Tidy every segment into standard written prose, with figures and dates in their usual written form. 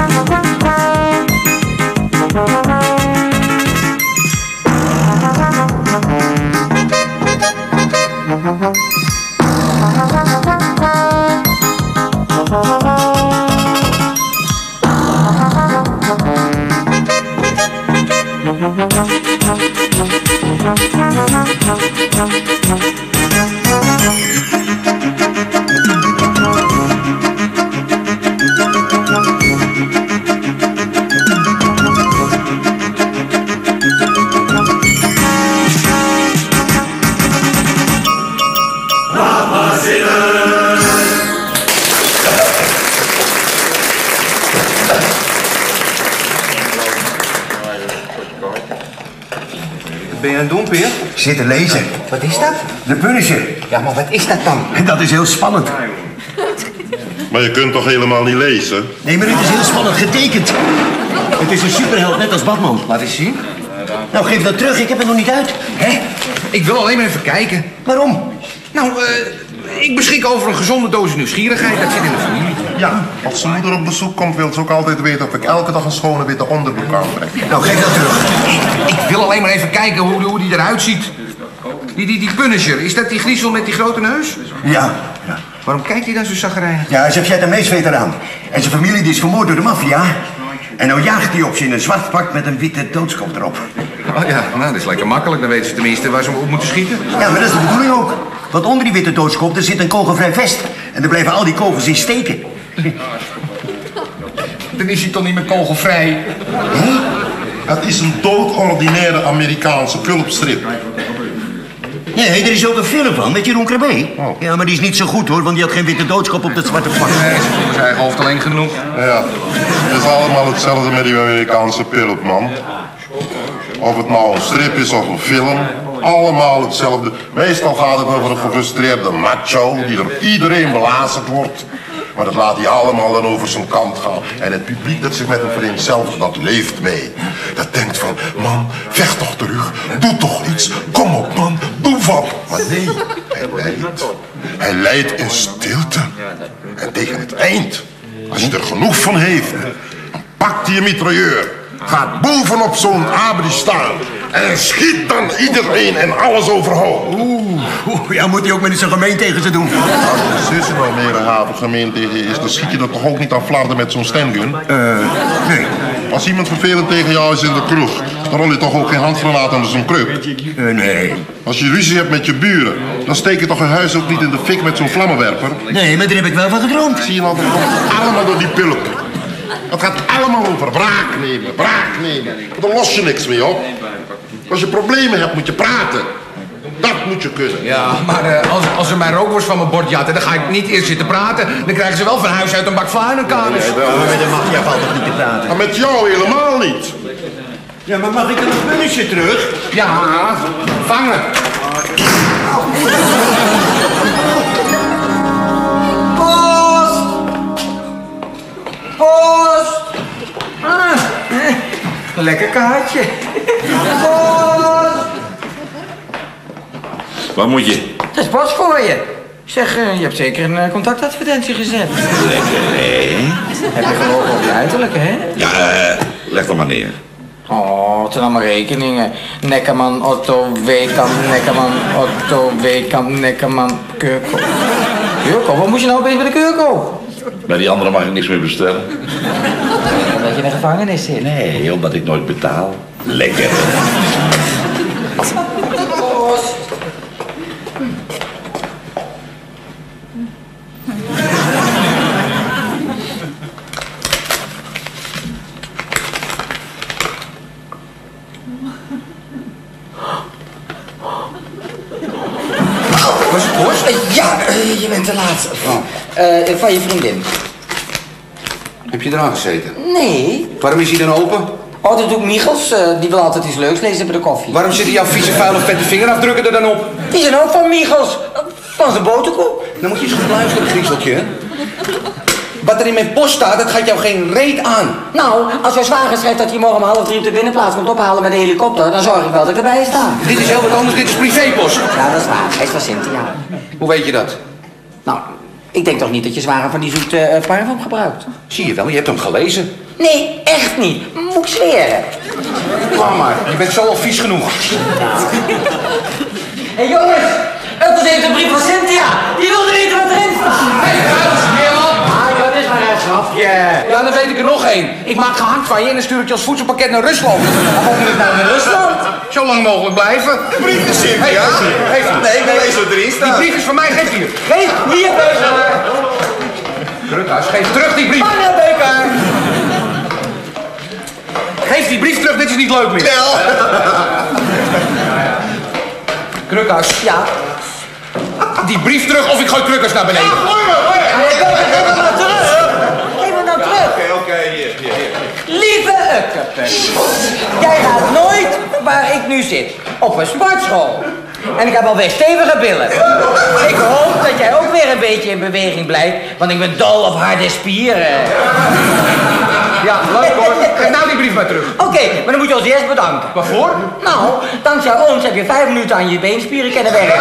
Ben je aan het doen, Peer? Zit te lezen. Wat is dat? De Punisher. Ja, maar wat is dat dan? Dat is heel spannend. Maar je kunt toch helemaal niet lezen? Nee, maar het is heel spannend getekend. Het is een superheld, net als Batman. Laat eens zien. Nou, geef dat terug. Ik heb het nog niet uit. Hè? Ik wil alleen maar even kijken. Waarom? Nou, ik beschik over een gezonde dosis nieuwsgierigheid. Dat zit in de familie. Ja, als zijn moeder op bezoek komt, wil ze ook altijd weten of ik elke dag een schone witte onderbroek aantrek. Nou, geef dat terug. Ik wil alleen maar even kijken hoe die eruit ziet. Die Punisher, is dat die griezel met die grote neus? Ja. Waarom kijkt hij dan zo chagrijnig? Ja, hij is een Vietnamees-veteraan. En zijn familie die is vermoord door de maffia. En nou jaagt hij op ze in een zwart pak met een witte doodskop erop. Oh ja, nou, dat is lekker makkelijk. Dan weten ze tenminste waar ze op moeten schieten. Ja, maar dat is de bedoeling ook. Want onder die witte doodskop, daar zit een kogelvrij vest. En daar blijven al die kogels in steken. Dan is hij toch niet meer kogelvrij? Het is een doodordinaire Amerikaanse pulpstrip. Nee, er is ook een film van met Jeroen Krabbe. Oh. Ja, maar die is niet zo goed hoor, want die had geen witte doodskop op dat zwarte pak. Nee, ze voelen zijn eigen hoofd alleen genoeg. Ja, het is allemaal hetzelfde met die Amerikaanse pulp, man. Of het nou een strip is of een film, allemaal hetzelfde. Meestal gaat het over een gefrustreerde macho die door iedereen belazerd wordt. Maar dat laat hij allemaal dan over zijn kant gaan. En het publiek dat zich met hem vereenzelvigt, dat leeft mee. Dat denkt van, man, vecht toch terug. Doe toch iets. Kom op, man. Doe wat. Maar nee, hij lijdt. Hij lijdt in stilte. En tegen het eind, als hij er genoeg van heeft, dan pakt hij een mitrailleur. Gaat bovenop zo'n abri staan. En schiet dan iedereen en alles overhoop. Ja, moet hij ook maar niet zo gemeen tegen ze doen. Als de zus in Almere haven gemeen tegen je is, dan schiet je er toch ook niet aan flarden met zo'n stengun? Nee. Als iemand vervelend tegen jou is in de kroeg, dan rol je toch ook geen handgranaat onder zo'n kruk? Nee. Als je ruzie hebt met je buren, dan steek je toch een huis ook niet in de fik met zo'n vlammenwerper? Nee, maar daar heb ik wel van gedroomd. Zie je nou, dat komt allemaal door die pulp. Het gaat allemaal over wraak nemen, wraak nemen. Daar los je niks mee op. Als je problemen hebt, moet je praten. Dat moet je kunnen. Ja, maar als ze mijn rookworst van mijn bord jatten, dan ga ik niet eerst zitten praten. Dan krijgen ze wel van huis uit een bak fly en een kanus. Maar met de maffia valt toch niet te praten? Maar met jou helemaal niet. Ja, maar mag ik dan een punisje terug? Ja, vangen. Post! Lekker kaartje. Post! Waar moet je? Dat is post voor je. Zeg, je hebt zeker een contactadvertentie gezet. Lekker, hè? Heb je gelogen op je uiterlijke, hè? Ja, leg er maar neer. Oh, het zijn allemaal rekeningen. Nekkerman, Otto, Weekamp, Nekkerman, Otto, Weekamp, Nekkerman, Keurko. Keurko? Wat moest je nou opeens bij de Keurko? Bij die andere mag ik niks meer bestellen. Omdat je in de gevangenis zit. Nee, omdat ik nooit betaal. Lekker. Was het post? Ja, je bent te laat. Van je vriendin. Heb je eraan gezeten? Nee. Waarom is hij dan open? Oh, dat doet Michels. Die wil altijd iets leuks lezen bij de koffie. Waarom zitten jouw vieze, vuile, vette vingerafdrukken er dan op? Die zijn ook van Michels. Van zijn boterkoek. Dan moet je eens goed luisteren, griezeltje. Hè? Wat er in mijn post staat, dat gaat jou geen reet aan. Nou, als jouw zwager schrijft dat hij morgen om 2:30 op de binnenplaats komt ophalen met een helikopter, dan zorg ik wel dat ik erbij sta. Dit is heel wat anders, dit is privépost. Ja, dat is waar. Hij is van Cynthia. Hoe weet je dat? Nou, Ik denk toch niet dat je zware van die zoete parfum gebruikt? Zie je wel, je hebt hem gelezen. Nee, echt niet. Moet ik zweren. Kom maar, je bent zo al vies genoeg. Hé jongens, Utters heeft een brief van Cynthia. Die wilde weten wat erin staat. Dat is maar een grapje. Ja, dan weet ik er nog één. Ik maak gehakt van je en dan stuur ik je als voedselpakket naar Rusland. Waarom moet ik nou naar Rusland? Zo lang mogelijk blijven. De brief is Cynthia. Ja? Geef hem. Nee, ik wil eens wat erin Die staat. brief is van mij, geef die hier. Geef hier, Beuker. Krukhuis, geef terug die brief. Beuker. Geef die brief terug, dit is niet leuk meer. Wel. Krukhuis, Ja. die brief terug of ik gooi Krukhuis naar beneden. Nee, Beuker, geef hem nou terug. Geef hem nou terug. Oké, hier. Lieve Ukkepen, jij gaat nooit waar ik nu zit, op een sportschool. En ik heb alweer stevige billen. Ik hoop dat jij ook weer een beetje in beweging blijft, want ik ben dol op harde spieren. Ja, leuk hoor. Geef nou die brief maar terug. Oké, maar dan moet je ons eerst bedanken. Waarvoor? Nou, dankzij ons heb je 5 minuten aan je beenspieren kunnen werken.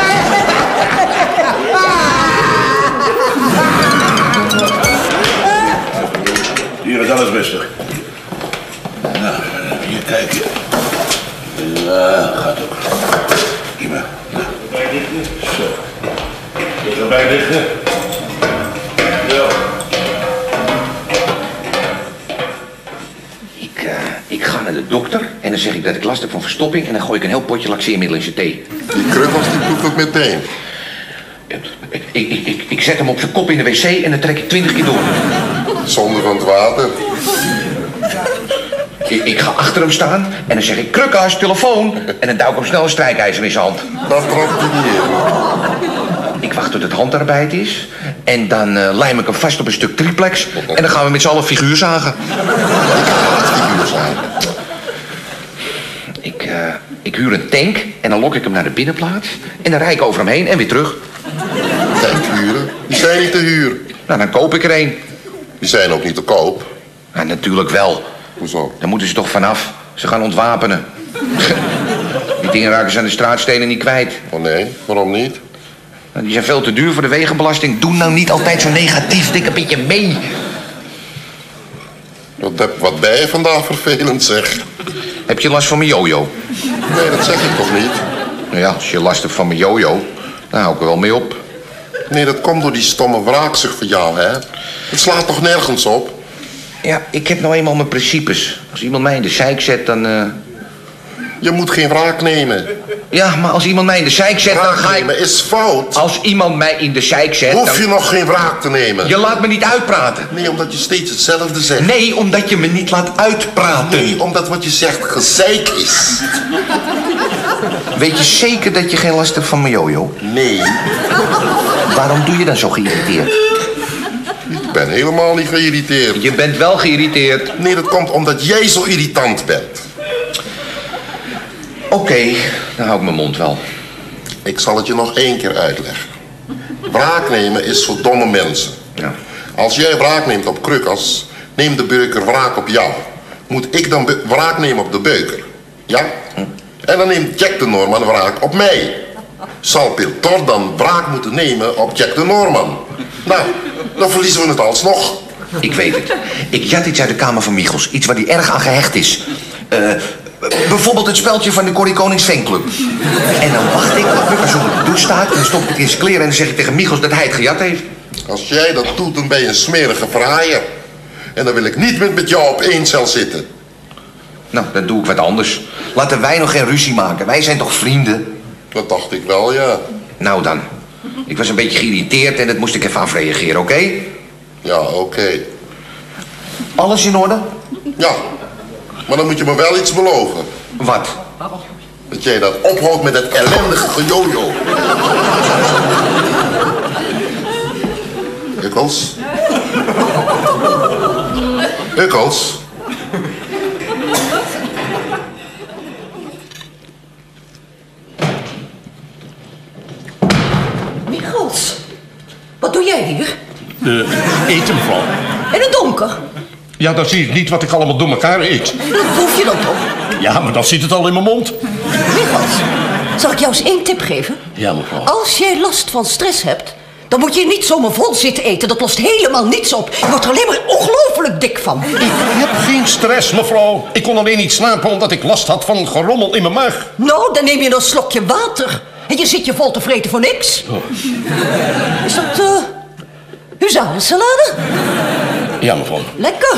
Hier is alles rustig. Nou, hier kijken. Ja, gaat ook. Prima. Nou. Zo. Hier erbij liggen. Zo. Ik ga naar de dokter en dan zeg ik dat ik last heb van verstopping en dan gooi ik een heel potje laxeermiddel in zijn thee. Die Krukkels die doet het meteen. Ik zet hem op zijn kop in de wc en dan trek ik 20 keer door. Zonder van het water. Ik ga achter hem staan en dan zeg ik Krukhuis, telefoon. En dan duw ik hem snel een strijkijzer in zijn hand. Dat trapt hij niet in. Ik wacht tot het handarbeid is. En dan lijm ik hem vast op een stuk triplex. En dan gaan we met z'n allen figuur zagen. Ik huur een tank en dan lok ik hem naar de binnenplaats. En dan rijd ik over hem heen en weer terug. Tank huren? Die zijn niet te huur. Nou, dan koop ik er een. Die zijn ook niet te koop. Nou, natuurlijk wel. Hoezo? Daar moeten ze toch vanaf. Ze gaan ontwapenen. Die dingen raken ze aan de straatstenen niet kwijt. Oh nee, waarom niet? Nou, die zijn veel te duur voor de wegenbelasting. Doe nou niet altijd zo negatief, dik een beetje mee. Wat ben je vandaag vervelend, zeg. Heb je last van mijn jojo? Nee, dat zeg ik toch niet? Nou ja, als je last hebt van mijn jojo, dan hou ik er wel mee op. Nee, dat komt door die stomme wraakzucht van jou, hè? Het slaat toch nergens op? Ja, ik heb nou eenmaal mijn principes. Als iemand mij in de zeik zet, dan... Je moet geen wraak nemen. Ja, maar als iemand mij in de zeik zet, dan Wraak ga nemen ik... is fout. Als iemand mij in de zeik zet, Hoef je nog geen wraak te nemen? Je laat me niet uitpraten. Nee, omdat je steeds hetzelfde zegt. Nee, omdat je me niet laat uitpraten. Nee, omdat wat je zegt gezeik is. Weet je zeker dat je geen last hebt van mijn jojo? Nee, Waarom doe je dan zo geïrriteerd? ik ben helemaal niet geïrriteerd. Je bent wel geïrriteerd. Nee, dat komt omdat jij zo irritant bent. Oké, dan hou ik mijn mond wel. Ik zal het je nog 1 keer uitleggen. Wraak nemen is voor domme mensen. Ja. Als jij wraak neemt op Krukkels, neemt de beuker wraak op jou. Moet ik dan wraak nemen op de beuker? Ja? En dan neemt Jack de Norman wraak op mij. Zal Piltor dan wraak moeten nemen op Jack de Norman? Nou, dan verliezen we het alsnog. Ik weet het. Ik jat iets uit de kamer van Michels. Iets waar hij erg aan gehecht is. Bijvoorbeeld het speldje van de Corrie Konings fanclub. En dan wacht ik tot Krukkers onder de douche staat... en dan stop ik het in zijn kleren en dan zeg ik tegen Michels dat hij het gejat heeft. Als jij dat doet, dan ben je een smerige verraaier. En dan wil ik niet met jou op 1 cel zitten. Nou, dan doe ik wat anders. Laten wij nog geen ruzie maken. Wij zijn toch vrienden? Dat dacht ik wel, ja. Nou dan. Ik was een beetje geïrriteerd en dat moest ik even afreageren, oké? Ja, oké. Alles in orde? Ja, maar dan moet je me wel iets beloven. Wat? Dat jij dat ophoudt met dat ellendige gejojo. Ukkels? Ukkels? Michels, wat doe jij hier? Eten, mevrouw. In het donker? Ja, dan zie ik niet wat ik allemaal door elkaar eet. Dat proef je dan toch? Ja, maar dan zit het al in mijn mond. Michels, zal ik jou eens 1 tip geven? Ja, mevrouw. Als jij last van stress hebt, Dan moet je niet zomaar vol zitten eten. Dat lost helemaal niets op. Je wordt er alleen maar ongelooflijk dik van. Ik heb geen stress, mevrouw. Ik kon alleen niet slapen omdat ik last had van gerommel in mijn maag. Nou, dan neem je een slokje water. En je zit je vol te vreten voor niks. Oh. Is dat, huzarensalade? Ja, mevrouw. Lekker.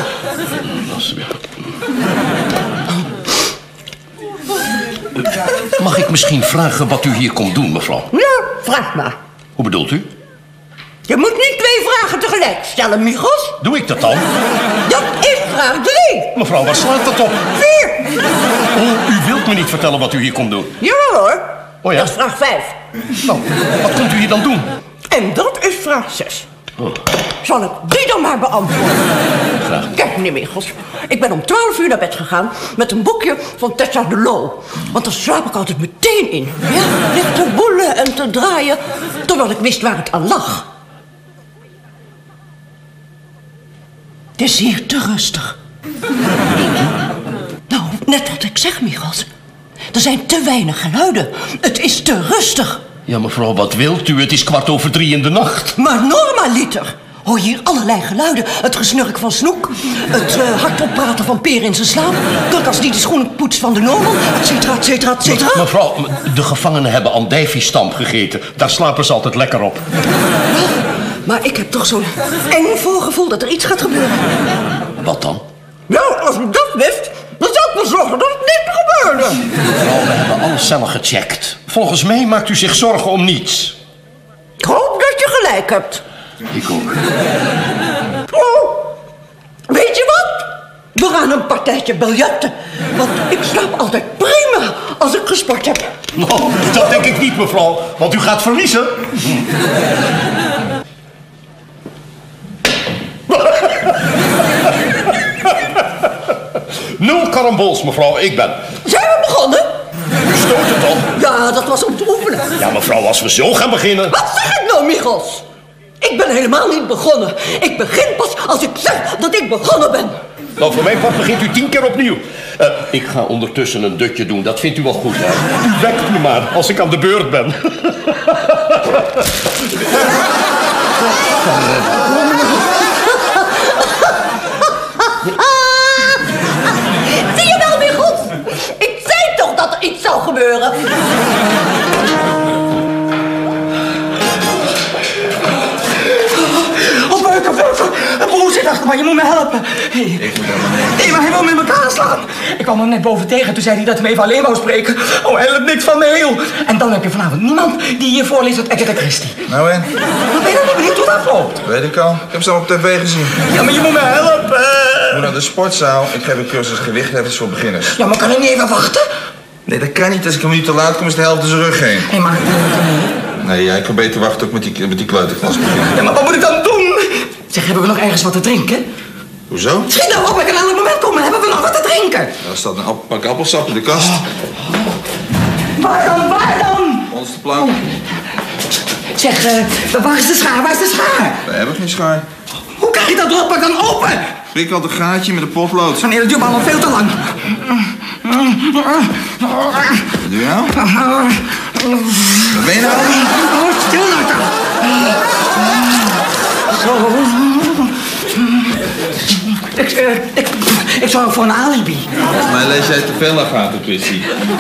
Mag ik misschien vragen wat u hier komt doen, mevrouw? Ja, vraag maar. Hoe bedoelt u? Je moet niet 2 vragen tegelijk stellen, Michels. Doe ik dat dan? Dat is vraag 3. Mevrouw, waar slaat dat op? 4. Oh, u wilt me niet vertellen wat u hier komt doen. Jawel hoor. Oh ja? Dat is vraag 5. Nou, wat komt u hier dan doen? En dat is vraag 6. Oh. Zal ik die dan maar beantwoorden? Graag. Kijk, meneer Michels. Ik ben om 12 uur naar bed gegaan met een boekje van Tessa de Loo. Want daar slaap ik altijd meteen in. Ja, ligt te woelen en te draaien, totdat ik wist waar het aan lag. Het is hier te rustig. Nou, net wat ik zeg, Michels. Er zijn te weinig geluiden. Het is te rustig. Ja, mevrouw, wat wilt u? Het is 3:15 in de nacht. Maar normaliter hoor je hier allerlei geluiden. Het gesnurk van Snoek, het hardop praten van Peer in zijn slaap, Kurkas die de schoenen poetst van de Norman, et cetera, et cetera, et cetera. Mevrouw, de gevangenen hebben andijviestamp gegeten. Daar slapen ze altijd lekker op. Maar ik heb toch zo'n eng voorgevoel dat er iets gaat gebeuren. Wat dan? Nou, als ik dat wist, dan zou ik me zorgen dat het niet gebeurde. Mevrouw, we hebben alles zelf gecheckt. Volgens mij maakt u zich zorgen om niets. Ik hoop dat je gelijk hebt. Ik ook. Oh, weet je wat? We gaan een partijtje biljarten. Want ik slaap altijd prima als ik gesport heb. Nou, dat denk ik niet, mevrouw. Want u gaat verliezen. Nul karambols, mevrouw. Ik ben. Zijn we begonnen? U stoot het al. Ja, dat was om te oefenen. Ja, mevrouw, als we zo gaan beginnen. Wat zeg ik nou, Michels? Ik ben helemaal niet begonnen. Ik begin pas als ik zeg dat ik begonnen ben. Nou, voor mijn part begint u 10 keer opnieuw. Ik ga ondertussen een dutje doen. Dat vindt u wel goed, hè? U wekt me maar als ik aan de beurt ben. Zie je wel, Michels? Ik zei toch dat er iets zou gebeuren. Broer zit achter me, je moet me helpen. Nee, maar hij wil met elkaar slaan. Ik kwam hem net boven tegen, toen zei hij dat hij me even alleen wou spreken. Oh, hij helpt niks van me heel. En dan heb je vanavond niemand die hier voorleest uit Agatha Christie. Nou en? Maar ben je dan niet benieuwd hoe dat afloopt? Weet ik al. Ik heb ze al op tv gezien. Ja, maar je moet me helpen. Ik moet naar de sportzaal. Ik geef een cursus gewichtheffers voor beginners. Ja, maar kan ik niet even wachten? Nee, dat kan niet. Als ik een minuut te laat kom, is de helft in zijn rug heen. Hé, maar... Nee, ja, ik kan beter wachten ook met die kleuterklas beginnen. Ja, maar wat moet ik dan doen? Zeg, hebben we nog ergens wat te drinken? Hoezo? Schiet nou op, ik kan elk moment komen. Hebben we nog wat te drinken? Daar staat een pak appelsap in de kast. Waar dan? Ons de plank. Zeg, waar is de schaar? Waar is de schaar? We hebben geen schaar. Hoe krijg je dat rotpak dan open? Prik al een gaatje met een potlood. Nee, dat duurt me al veel te lang. Wat doe je nou? Wat ben je nou? Stil nou toch. Zo. Ik zorg voor een alibi. Volgens mij lees jij te veel Agatha Christie.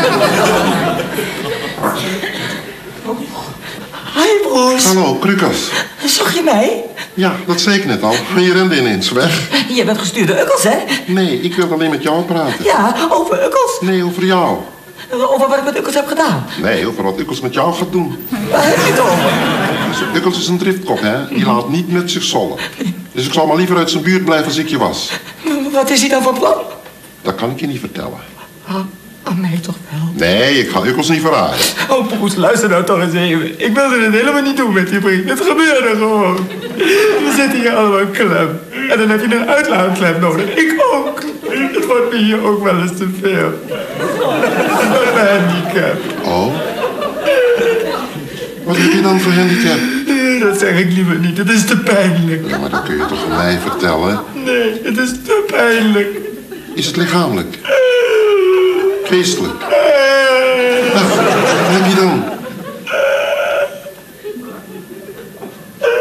Hi, broers. Hallo, Krukas. Zag je mij? Ja, dat zei ik net al. Maar je rende ineens weg. Je bent gestuurde ukkels, hè? Nee, ik wil alleen met jou praten. Ja, over ukkels. Nee, over jou. Over wat ik met ukkels heb gedaan. Nee, over wat Ukkels met jou gaat doen. Waar heb je het over? Dus Ukkels is een driftkop, hè? Die laat niet met zich zollen. Dus ik zal maar liever uit zijn buurt blijven als ik je was. Wat is hij dan van plan? Dat kan ik je niet vertellen. Aan mij toch wel? Nee, ik ga Ukkels niet verraden. Oh, Poes, luister nou toch eens even. Ik wilde het helemaal niet doen met die vriend. Het gebeurde gewoon. We zitten hier allemaal klem. En dan heb je een uitlaatklem nodig. Ik ook. Het wordt me hier ook wel eens te veel. Een handicap. Oh? Wat heb je dan voor handicap? Dat zeg ik liever niet. Het is te pijnlijk. Ja, maar dat kun je toch aan mij vertellen? Nee, het is te pijnlijk. Is het lichamelijk? Geestelijk? Ach, wat heb je dan?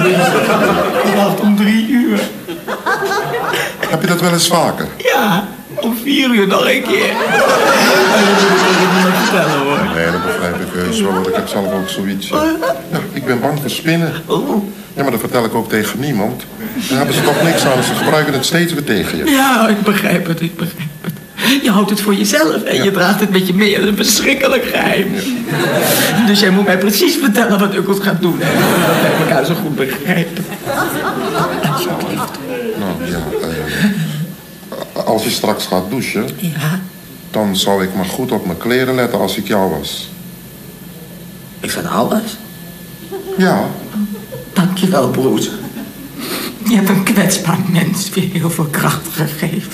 Ik wacht om 3 uur. Heb je dat wel eens vaker? Ja, om 4 uur nog een keer. En dat moet ik tegen niemand vertellen, hoor. Nee, dat begrijp ik heus wel, want ik heb zelf ook zoiets. Ja, ik ben bang voor spinnen. Ja, maar dat vertel ik ook tegen niemand. Dan hebben ze toch niks aan, ze gebruiken het steeds weer tegen je. Ja, ik begrijp het. Je houdt het voor jezelf en je draagt het met je mee. Dat is een verschrikkelijk geheim. Ja. Dus jij moet mij precies vertellen wat Ukkels gaat doen. Hè? Dat wij elkaar zo goed begrijpen. Alsjeblieft. Nou, ja, als je straks gaat douchen... Ja? Dan zou ik maar goed op mijn kleren letten als ik jou was. Is dat alles? Ja. Dankjewel, broer. Je hebt een kwetsbaar mens weer heel veel kracht gegeven.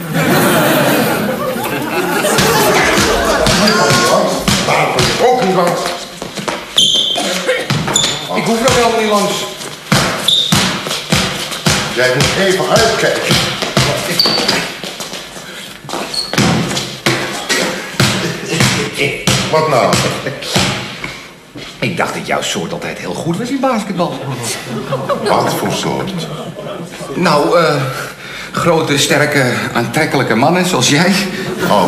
Daar kom ik ook niet langs. Ik hoef nog helemaal niet langs. Jij moet even uitkijken. Wat nou? Ik dacht dat jouw soort altijd heel goed was in basketbal. Wat voor soort? Nou, grote, sterke, aantrekkelijke mannen zoals jij. Oh.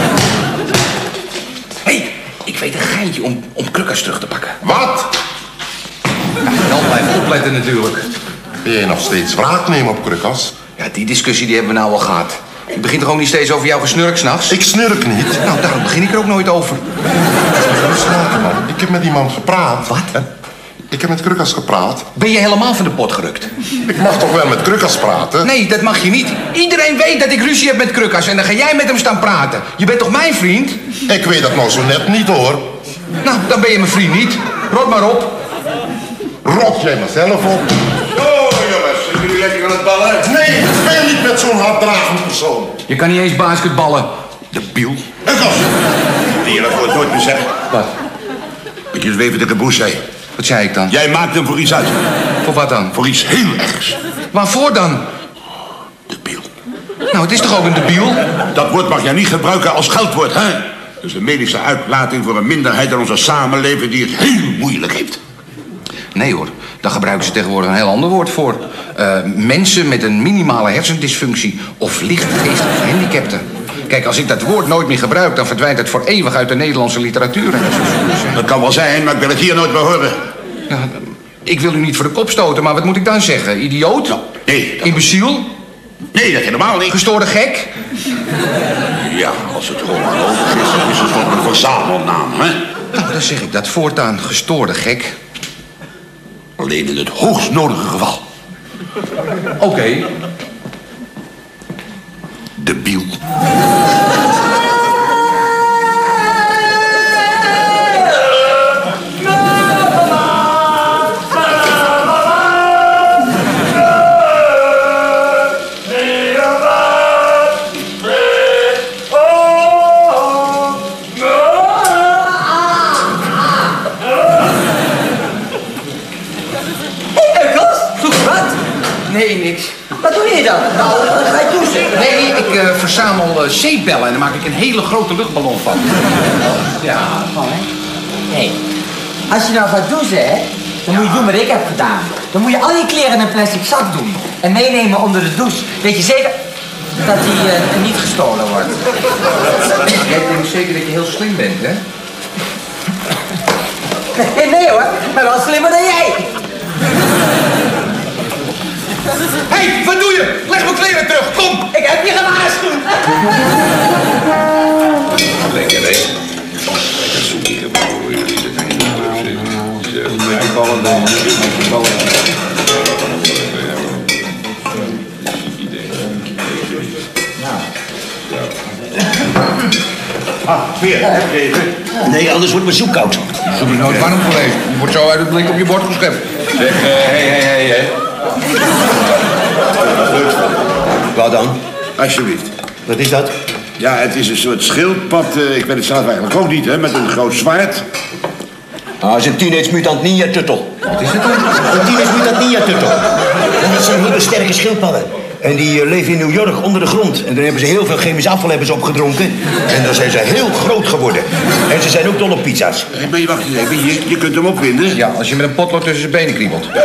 Hé, ik weet een geintje om Krukas terug te pakken. Wat? Ja, wel blijven opletten natuurlijk. Ben je nog steeds wraak nemen op Krukas? Ja, die discussie die hebben we nou al gehad. Ik begin toch ook niet steeds over jouw gesnurk 's nachts? Ik snurk niet. Nou, daarom begin ik er ook nooit over. Man. Ik heb met iemand gepraat. Wat? Ik heb met Krukas gepraat. Ben je helemaal van de pot gerukt? Ik mag toch wel met Krukas praten? Nee, dat mag je niet. Iedereen weet dat ik ruzie heb met Krukas en dan ga jij met hem staan praten. Je bent toch mijn vriend? Ik weet dat nou zo net niet, hoor. Nou, dan ben je mijn vriend niet. Rot maar op. Rot jij maar zelf op. Zo, jongens. Zijn jullie lekker aan het ballen? Nee, ik speel niet met zo'n harddragend persoon. Je kan niet eens basketballen. Debiel. Ukkels! Die dat woord nooit meer zeggen. Wat? Dat je eens even tegen Boes zei. Wat zei ik dan? Jij maakt hem voor iets uit. Voor wat dan? Voor iets heel ergs. Waarvoor dan? Debiel. Nou, het is toch ook een debiel? Dat woord mag jij niet gebruiken als geldwoord, hè? Dat is een medische uitlating voor een minderheid in onze samenleving die het heel moeilijk heeft. Nee hoor, daar gebruiken ze tegenwoordig een heel ander woord voor. Mensen met een minimale hersendysfunctie of licht geestelijk gehandicapten. Kijk, als ik dat woord nooit meer gebruik, dan verdwijnt het voor eeuwig uit de Nederlandse literatuur. En dat kan wel zijn, maar ik wil het hier nooit meer horen. Ja, ik wil u niet voor de kop stoten, maar wat moet ik dan zeggen? Idioot? Nou, nee. Imbeciel? Nee, dat helemaal niet. Gestoorde gek? Ja, als het gewoon logisch is, dan is het toch een verzamelnaam, hè? Nou, dan zeg ik dat voortaan. Gestoorde gek. Alleen in het hoogst nodige geval. Oké. Debiel. Nee, niks. Wat doe je dan? Nou, ga je douchen? Nee, ik verzamel zeepbellen en daar maak ik een hele grote luchtballon van. Ja. Nee. Als je nou gaat douchen, hè, dan moet je doen wat ik heb gedaan. Dan moet je al je kleren in een plastic zak doen. En meenemen onder de douche. Weet je zeker dat die niet gestolen wordt? Jij denkt zeker dat je heel slim bent, hè? Nee hoor, maar wel slimmer dan jij. Hé, hey, wat doe je? Leg mijn kleren terug, kom! Ik heb je gewaarschuwd. Lekker, hè? Lekker zoekje. Met die ballen dan. Weer, even. Nee, anders wordt mijn soep koud. Soep is nooit warm geweest. Je wordt zo uit het blik op je bord geschept. Zeg, hé. Wat dan? Alsjeblieft. Wat is dat? Ja, het is een soort schildpad. Ik weet het zelf eigenlijk ook niet, hè. Met een groot zwaard. Ah, is een Teenage Mutant Ninja Turtle. Wat is het dan? Een Teenage Mutant Ninja Turtle. Dat zijn hele sterke schildpadden. En die leven in New York onder de grond. En daar hebben ze heel veel chemisch afval opgedronken. En dan zijn ze heel groot geworden. En ze zijn ook dol op pizza's. Maar je wacht eens even, je kunt hem opwinden. Ja, als je met een potlood tussen zijn benen kriebelt. Dat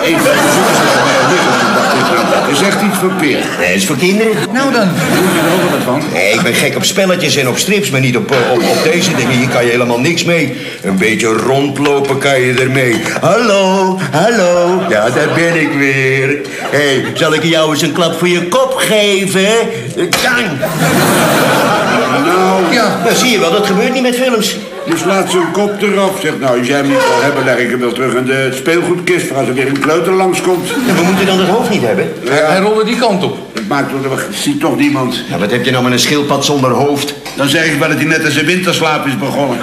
is echt iets voor Peer. Nee, dat is voor kinderen. Nou dan. Doe je er ook wat van? Nee, ik ben gek op spelletjes en op strips, maar niet op deze dingen. Hier kan je helemaal niks mee. Een beetje rondlopen kan je ermee. Hallo, hallo. Ja, daar ben ik weer. Hé, zal ik jou eens een klap voor je kop geven? Dang. Nou, Ja, dan zie je wel, dat gebeurt niet met films. dus laat zijn kop erop. Zeg nou, als jij hem niet wil hebben, leg ik hem wel terug in de speelgoedkist. Voor als er weer een kleuter langskomt. Ja, we moeten dan het hoofd niet hebben. Hij rolde die kant op. Dat maakt toch, dat ziet toch niemand. Ja, wat heb je nou met een schildpad zonder hoofd? Dan zeg ik wel dat hij net aan zijn winterslaap is begonnen.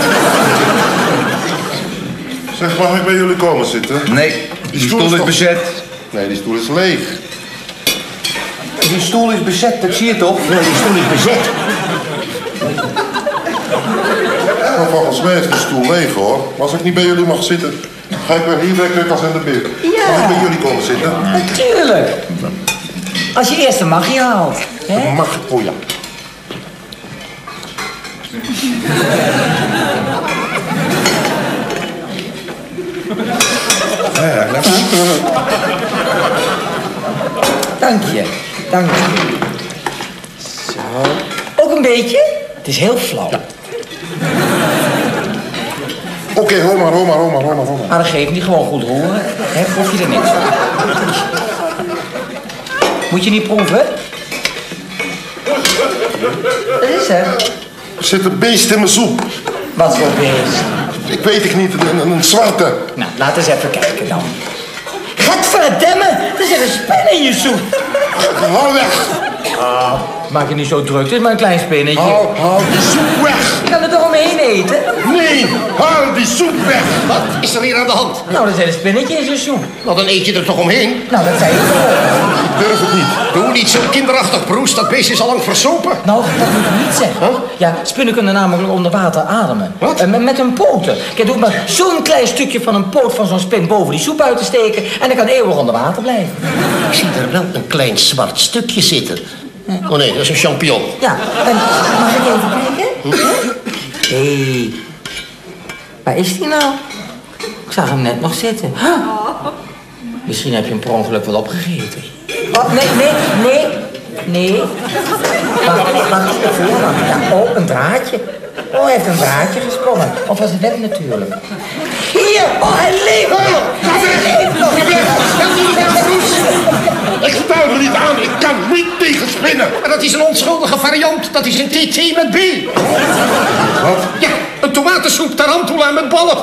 Zeg, mag ik bij jullie komen zitten? Nee, die stoel is bezet. Nee, die stoel is leeg. Die stoel is bezet, dat zie je toch? Nee, die stoel is bezet. Maar volgens mij is de stoel leeg, hoor. Maar als ik niet bij jullie mag zitten, ga ik weer hier weg als in de beer. Ja. Mag ik bij jullie komen zitten? Natuurlijk. Als je eerst een magie haalt. Hè? Mag, oh ja. Dank je. Dank je. Zo. Ook een beetje? Het is heel flauw. Oké, hoor maar. Maar dat geeft niet, gewoon goed roeren. Hè, proef je er niks van. Moet je niet proeven? Dat is er. Er zit een beest in mijn soep. Wat voor beest? Ik weet het niet, een zwarte. Nou, laat eens even kijken dan. Gadverdamme, er zit een spin in je soep. Hou weg. Maak je niet zo druk, het is maar een klein spinnetje. Haal die soep weg. Je kan er toch omheen eten? Nee, haal die soep weg. Wat is er hier aan de hand? Nou, er zit een spinnetje in zijn soep. Nou, dan eet je er toch omheen? Nou, dat zei je toch. Ik durf het niet. Doe niet zo kinderachtig, Broes. Dat beest is al lang versopen. Nou, dat moet je niet zeggen. Huh? Ja, spinnen kunnen namelijk onder water ademen. Wat? Met hun poten. Kijk, doe maar zo'n klein stukje van een poot van zo'n spin boven die soep uit te steken en dan kan eeuwig onder water blijven. Ik zie er wel een klein zwart stukje zitten. Oh nee, dat is een champignon. Ja, en mag ik even kijken? Hé, waar is die nou? Ik zag hem net nog zitten. Huh? Misschien heb je hem per ongeluk wel opgegeten. Oh, nee. Wacht, ja, oh, een draadje. Oh, hij heeft een draadje gesprongen. Of was het net natuurlijk? Hier, oh, hij leeft nog. Hij leeft nog. Ik sta er niet aan. Ik kan niet tegen spinnen. Maar dat is een onschuldige variant. Dat is een TT met B. Wat? Ja, een tomatensoep tarantula met ballen.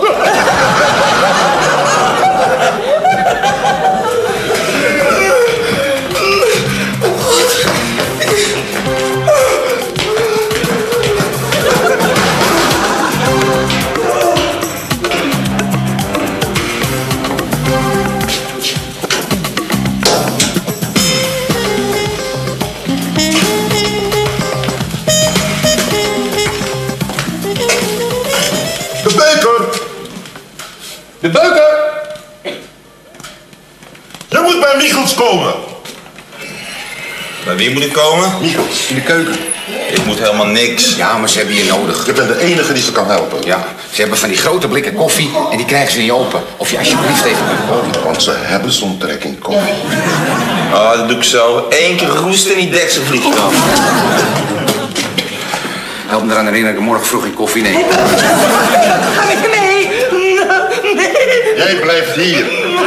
De beuker! Je moet bij Michels komen. Bij wie moet ik komen? Michels. In de keuken. Ik moet helemaal niks. Ja, maar ze hebben je nodig. Je bent de enige die ze kan helpen. Ja, ze hebben van die grote blikken koffie en die krijgen ze niet open. Of je alsjeblieft even kunt komen. Want ze hebben zo'n trek in koffie. Ah, dat doe ik zo. 1 keer roesten en die deksel vliegt eraf. Help me eraan herinneren dat ik morgen vroeg in koffie neem. Ga met je mee? Nee. Jij blijft hier.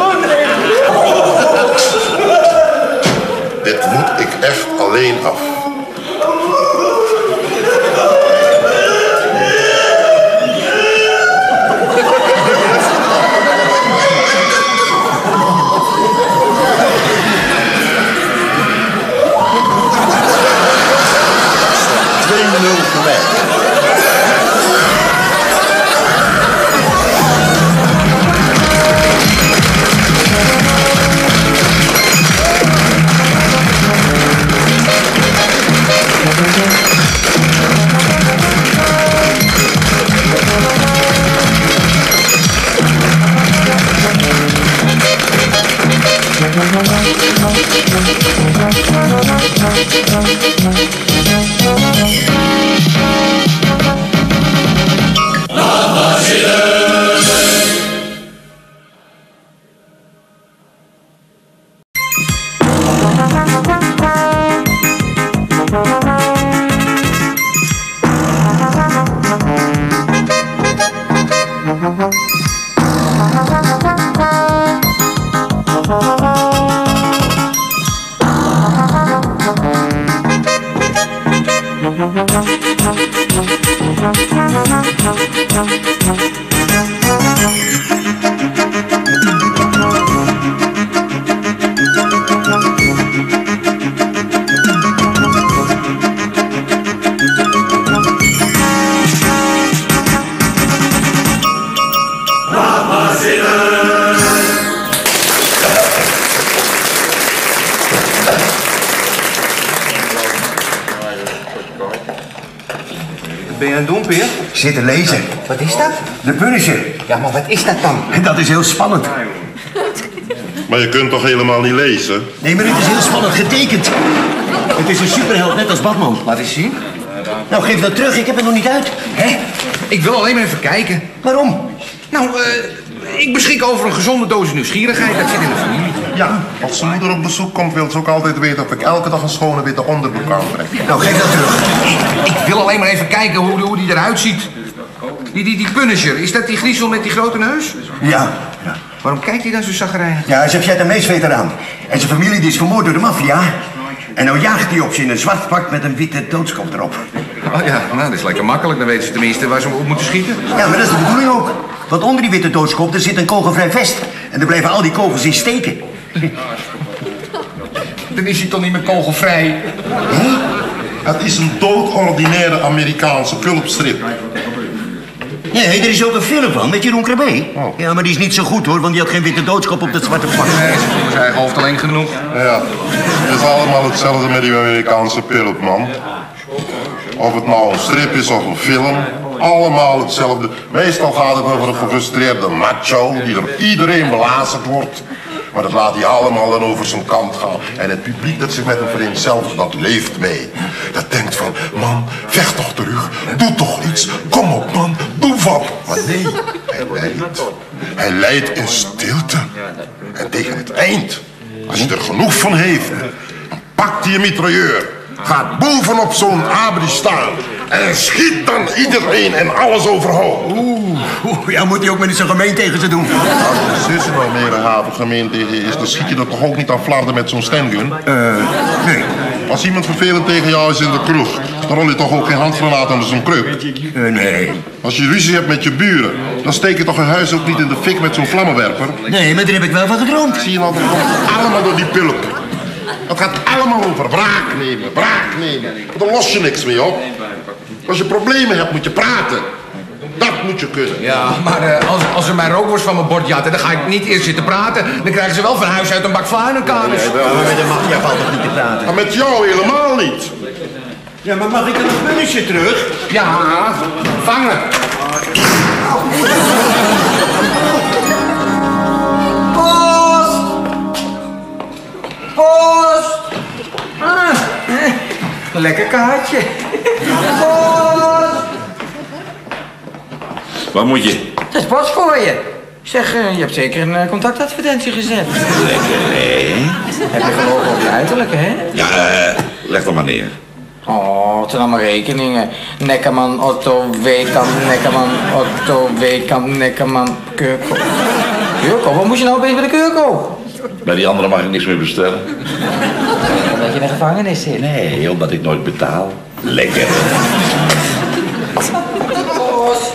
Dit moet ik echt alleen af. Ben je aan het doen, Peer? Zitten lezen. Wat is dat? De Punisher. Ja, maar wat is dat dan? En dat is heel spannend. Maar je kunt toch helemaal niet lezen? Nee, maar het is heel spannend getekend. Het is een superheld, net als Batman. Laat eens zien. Nou, geef dat terug, ik heb het nog niet uit. Hè? Ik wil alleen maar even kijken. Waarom? Nou, ik beschik over een gezonde dosis nieuwsgierigheid. Dat zit in de familie. Ja, als zijn moeder op bezoek komt, wil ze ook altijd weten of ik elke dag een schone witte onderbroek aantrek. Nou, geef dat terug. Ik wil alleen maar even kijken hoe die eruit ziet. Die Punisher, is dat die griezel met die grote neus? Ja. Waarom kijkt hij dan zo zaggerijnig? Ja, hij is een Vietnamees-veteraan. En zijn familie die is vermoord door de maffia. En nou jaagt hij op ze in een zwart pak met een witte doodskop erop. Oh ja, nou, dat is lekker makkelijk. Dan weten ze tenminste waar ze op moeten schieten. Ja, maar dat is de bedoeling ook. Want onder die witte doodskop er zit een kogelvrij vest. En er blijven al die kogels in steken. Dan is hij toch niet meer kogelvrij? Het is een doodordinaire Amerikaanse pulpstrip. Nee, er is ook een film van met Jeroen Krabbe. Oh. Ja, maar die is niet zo goed hoor, want die had geen witte doodskop op dat zwarte pak. Nee, ze voelen zijn eigen hoofd alleen genoeg. Ja, het is allemaal hetzelfde met die Amerikaanse pulp, man. Of het nou een strip is of een film, allemaal hetzelfde. Meestal gaat het over een gefrustreerde macho die door iedereen belazerd wordt. Maar dat laat hij allemaal dan over zijn kant gaan. En het publiek dat zich met hem vereenzelvigt, dat leeft mee. Dat denkt van, man, vecht toch terug. Doe toch iets. Kom op, man. Doe wat. Maar nee, hij lijdt. Hij lijdt in stilte. En tegen het eind, als hij er genoeg van heeft, dan pakt hij een mitrailleur. Gaat bovenop zo'n abri staan. En schiet dan iedereen en alles overhoop. Ja, moet hij ook maar niet zo gemeen tegen ze doen. Als de zussen nou meer een havengemeen tegen je is, dan schiet je er toch ook niet aan flarden met zo'n stengun? Nee. Als iemand vervelend tegen jou is in de kroeg, dan rol je toch ook geen handgranaat onder zijn kruk? Nee. Als je ruzie hebt met je buren, dan steek je toch een huis ook niet in de fik met zo'n vlammenwerper? Nee, maar daar heb ik wel van gedroomd. Zie je nou, dat komt allemaal door die pulp. Het gaat allemaal over wraak nemen, wraak nemen. Daar los je niks mee op. Als je problemen hebt, moet je praten. Dat moet je kunnen. Ja, maar als ze mijn rookworst van mijn bord jatten, dan ga ik niet eerst zitten praten. Dan krijgen ze wel van huis uit een bak vla in hun kamers. Ja, maar met de maffia valt toch niet te praten? Maar met jou helemaal niet. Ja, maar mag ik dan een Punisher terug? Ja, vangen. Post! Post! Ah, een lekker kaartje. Post! Wat moet je? Dat is post voor je. Zeg, je hebt zeker een contactadvertentie gezet. Lekker, nee. Heb je gelogen op je uiterlijk, hè? Ja, leg dan maar neer. Oh, het zijn allemaal rekeningen. Nekkerman, Otto, Weekamp, Nekkerman, Otto, Weekamp, Nekkerman, Keurko. Keurko? Wat moest je nou opeens bij de Keurko? Bij die andere mag ik niks meer bestellen. Omdat je in de gevangenis zit. Nee, omdat ik nooit betaal. Lekker. Post.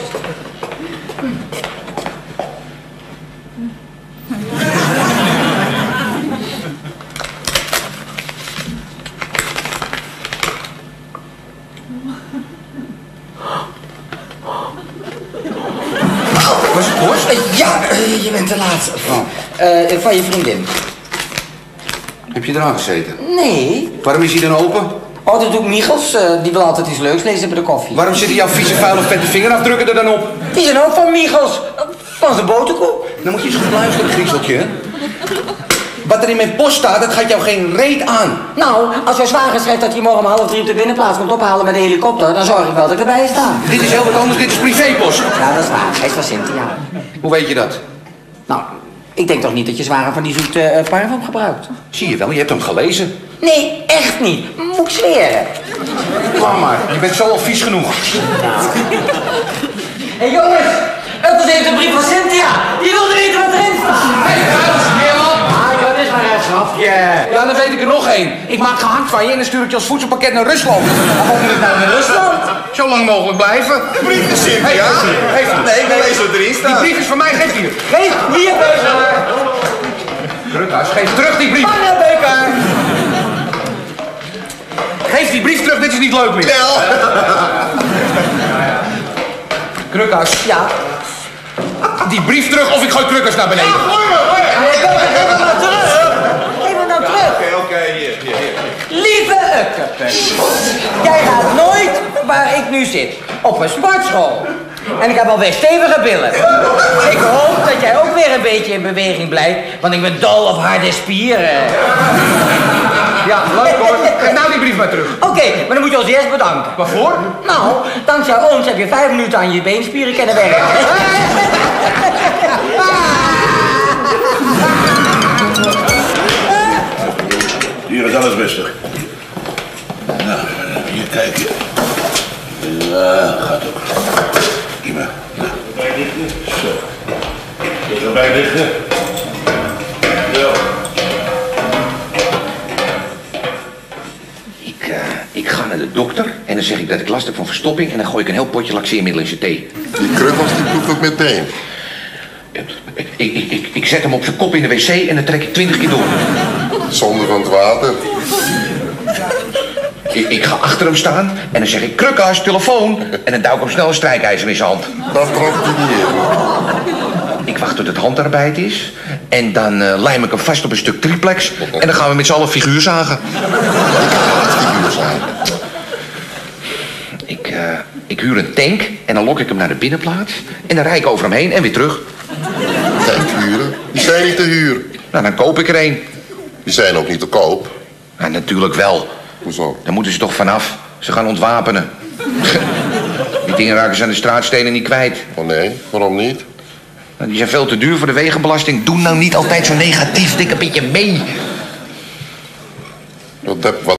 Was het post? Ja, je bent te laat. Van je vriendin. Heb je eraan gezeten? Nee. Waarom is hij dan open? Oh, dat doet Michels. Die wil altijd iets leuks lezen bij de koffie. Waarom zitten jouw vieze, vuile, vette vingerafdrukken er dan op? Die zijn ook van Michels. Van zijn boterkoek. Dan moet je eens goed luisteren, griezeltje. Hè? Wat er in mijn post staat, dat gaat jou geen reet aan. Nou, als jouw zwager schrijft dat hij morgen om 2:30 op de binnenplaats komt ophalen met een helikopter, dan zorg ik wel dat ik erbij sta. Dit is heel wat anders, dit is privépost. Ja, dat is waar. Hij is van Cynthia. Hoe weet je dat? Nou, ik denk toch niet dat je zwager van die zoete parfum gebruikt? Zie je wel, je hebt hem gelezen. Nee, echt niet. Moet ik zweren. Laat maar, je bent zo al vies genoeg. Hé jongens, het is even een brief van Cynthia. Die wilde weten wat erin staat. Hé, meer op. Ah, dat is maar een grapje. Ja, dan weet ik er nog één. Ik maak gehakt van je en dan stuur ik je als voedselpakket naar Rusland. Waarom moet ik nou naar Rusland? Zo lang mogelijk blijven. De brief is simpel, Hey, ja? geef die. Nee, ik wil lezen wat erin Die staat. brief is van mij, geef die. Geef hier, Beker. Krukhuis, geef terug die brief. Anne, Beker. Geef die brief terug, dit is niet leuk meer. Wel. Krukhuis, Ja. die brief terug of ik gooi Krukhuis naar beneden. Geef hem nou terug. Geef hem nou terug. Oké, hier. Lieve Ukkepen, jij gaat nooit waar ik nu zit, op een sportschool. En ik heb alweer stevige billen. Ik hoop dat jij ook weer een beetje in beweging blijft, want ik ben dol op harde spieren. Ja, leuk hoor. Geef nou die brief maar terug. Oké, maar dan moet je ons eerst bedanken. Waarvoor? Nou, dankzij ons heb je 5 minuten aan je beenspieren kunnen werken. Hier is alles rustig. Nou, hier kijken. Ja, gaat ook. Prima. Nou. Zo. Even erbij liggen. Ja. Ik ga naar de dokter en dan zeg ik dat ik last heb van verstopping en dan gooi ik een heel potje laxeermiddel in zijn thee. Die Krukkels die proeft het meteen. Ik zet hem op zijn kop in de wc en dan trek ik 20 keer door. Zonder van het water. Ik ga achter hem staan en dan zeg ik Krukhuis, telefoon. En dan duw ik hem snel een strijkijzer in zijn hand. Dat trapt hij niet in. Ik wacht tot het handarbeid is. En dan lijm ik hem vast op een stuk triplex. En dan gaan we met z'n allen figuur zagen. Ik huur een tank en dan lok ik hem naar de binnenplaats. En dan rijd ik over hem heen en weer terug. Tank huren? Die zijn niet te huur. Nou, dan koop ik er een. Die zijn ook niet te koop. Nou, natuurlijk wel. Hoezo? Daar moeten ze toch vanaf. Ze gaan ontwapenen. Die dingen raken ze aan de straatstenen niet kwijt. Oh nee, waarom niet? Nou, die zijn veel te duur voor de wegenbelasting. Doe nou niet altijd zo negatief. Dik een beetje mee. Wat